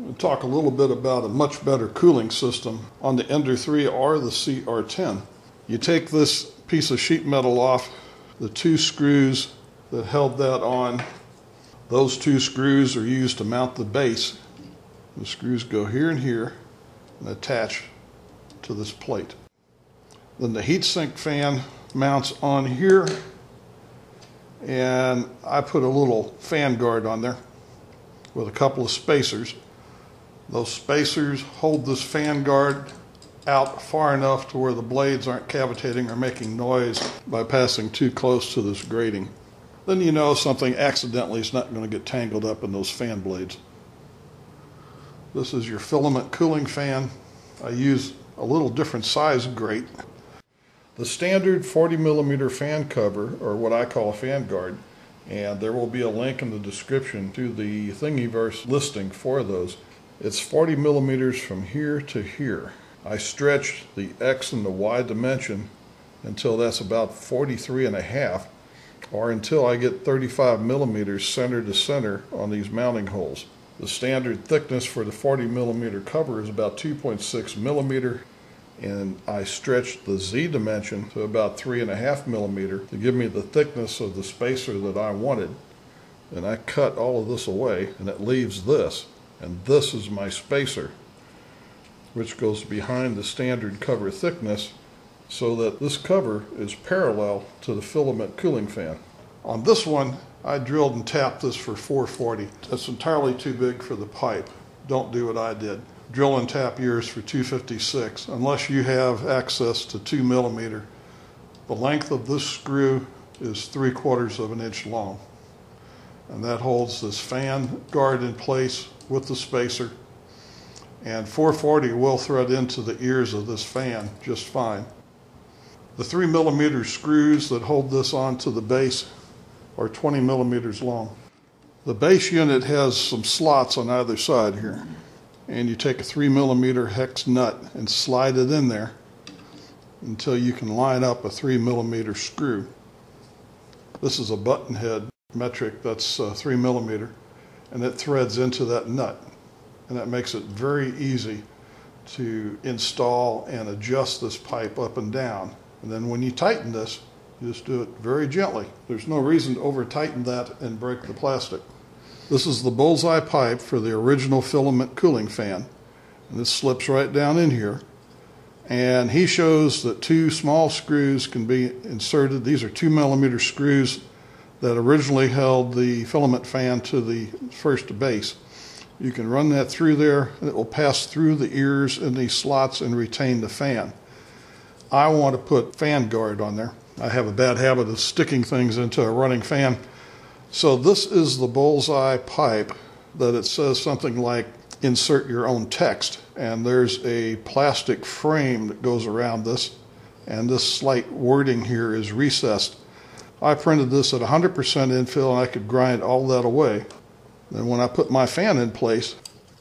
I'll talk a little bit about a much better cooling system on the Ender-3 or the CR10. You take this piece of sheet metal off, the two screws that held that on, those two screws are used to mount the base. The screws go here and here and attach to this plate. Then the heatsink fan mounts on here, and I put a little fan guard on there with a couple of spacers. Those spacers hold this fan guard out far enough to where the blades aren't cavitating or making noise by passing too close to this grating. Then you know something accidentally is not going to get tangled up in those fan blades. This is your filament cooling fan. I use a little different size grate. The standard 40mm fan cover, or what I call a fan guard, and there will be a link in the description to the Thingiverse listing for those. It's 40mm from here to here. I stretched the X and the Y dimension until that's about 43.5, or until I get 35mm center to center on these mounting holes. The standard thickness for the 40mm cover is about 2.6mm, and I stretched the Z dimension to about 3.5mm to give me the thickness of the spacer that I wanted. And I cut all of this away, and it leaves this. And this is my spacer, which goes behind the standard cover thickness, so that this cover is parallel to the filament cooling fan. On this one, I drilled and tapped this for 440. That's entirely too big for the pipe. Don't do what I did. Drill and tap yours for 256, unless you have access to 2mm. The length of this screw is 3/4 of an inch long, and that holds this fan guard in place with the spacer, and 440 will thread into the ears of this fan just fine. The 3mm screws that hold this onto the base are 20mm long. The base unit has some slots on either side here, and you take a 3mm hex nut and slide it in there until you can line up a 3mm screw. This is a button head metric that's 3mm, and it threads into that nut, and that makes it very easy to install and adjust this pipe up and down. And then when you tighten this, you just do it very gently. There's no reason to over tighten that and break the plastic. This is the bullseye pipe for the original filament cooling fan, and this slips right down in here. And he shows that two small screws can be inserted. These are 2mm screws that originally held the filament fan to the first base. You can run that through there, and it will pass through the ears in these slots and retain the fan. I want to put fan guard on there. I have a bad habit of sticking things into a running fan. So this is the bullseye pipe that it says something like insert your own text, and there's a plastic frame that goes around this, and this slight wording here is recessed. I printed this at 100% infill, and I could grind all that away. Then when I put my fan in place,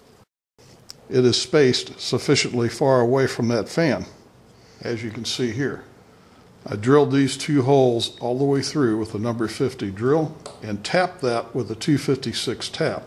it is spaced sufficiently far away from that fan, as you can see here. I drilled these two holes all the way through with a number 50 drill and tapped that with a 256 tap.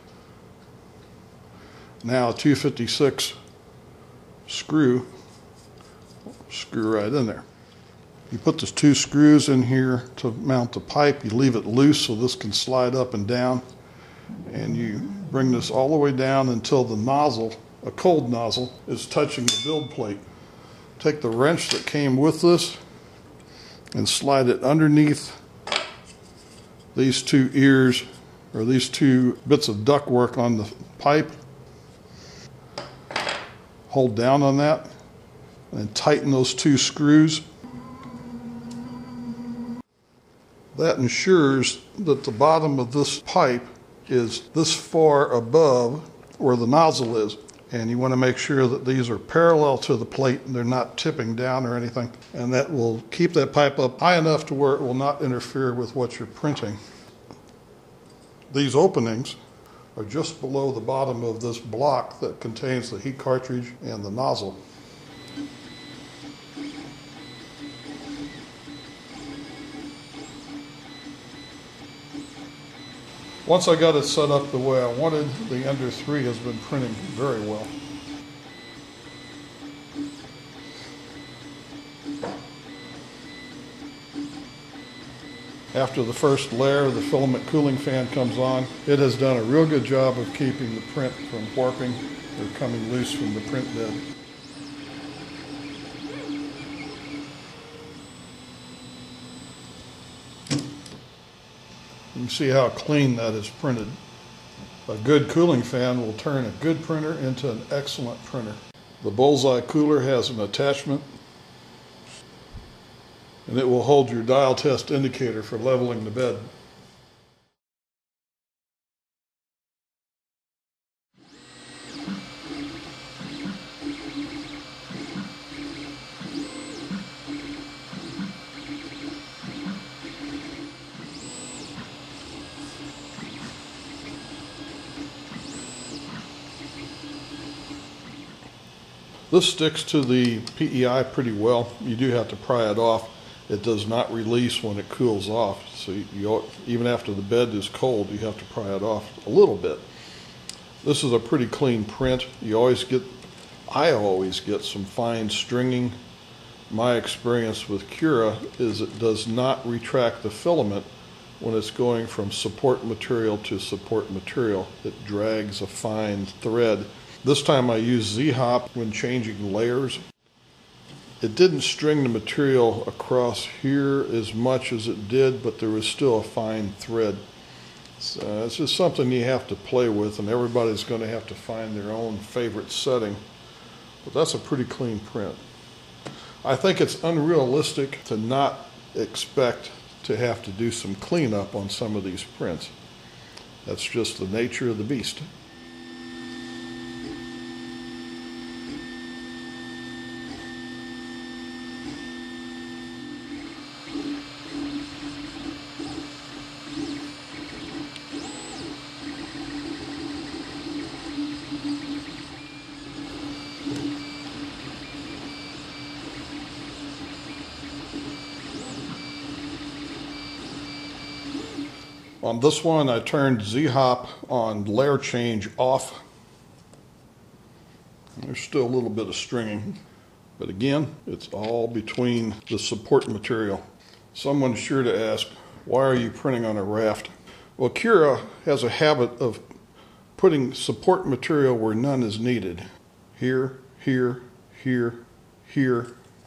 Now a 256 screw right in there. You put the two screws in here to mount the pipe. You leave it loose so this can slide up and down, and you bring this all the way down until the nozzle, a cold nozzle, is touching the build plate. Take the wrench that came with this and slide it underneath these two ears, or these two bits of ductwork on the pipe. Hold down on that and tighten those two screws. That ensures that the bottom of this pipe is this far above where the nozzle is. And you want to make sure that these are parallel to the plate and they're not tipping down or anything. And that will keep that pipe up high enough to where it will not interfere with what you're printing. These openings are just below the bottom of this block that contains the heat cartridge and the nozzle. Once I got it set up the way I wanted, the Ender-3 has been printing very well. After the first layer, the filament cooling fan comes on. It has done a real good job of keeping the print from warping or coming loose from the print bed. You can see how clean that is printed. A good cooling fan will turn a good printer into an excellent printer. The Bullseye cooler has an attachment, and it will hold your dial test indicator for leveling the bed. This sticks to the PEI pretty well. You do have to pry it off. It does not release when it cools off. So even after the bed is cold, you have to pry it off a little bit. This is a pretty clean print. I always get some fine stringing. My experience with Cura is it does not retract the filament when it's going from support material to support material. It drags a fine thread. This time I used Z-Hop when changing layers. It didn't string the material across here as much as it did, but there was still a fine thread. So it's just something you have to play with, and everybody's going to have to find their own favorite setting. But that's a pretty clean print. I think it's unrealistic to not expect to have to do some cleanup on some of these prints. That's just the nature of the beast. On this one, I turned Z-Hop on layer change off. There's still a little bit of stringing, but again, it's all between the support material. Someone's sure to ask, why are you printing on a raft? Well, Cura has a habit of putting support material where none is needed. Here, here, here, here,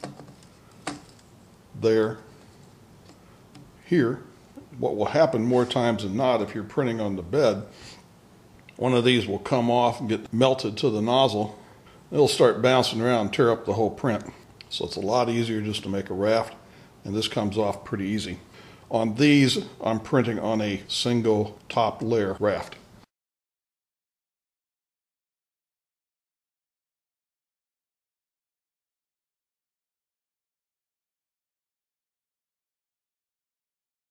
there, here. What will happen more times than not if you're printing on the bed, one of these will come off and get melted to the nozzle. It'll start bouncing around and tear up the whole print. So it's a lot easier just to make a raft, and this comes off pretty easy. On these, I'm printing on a single top layer raft.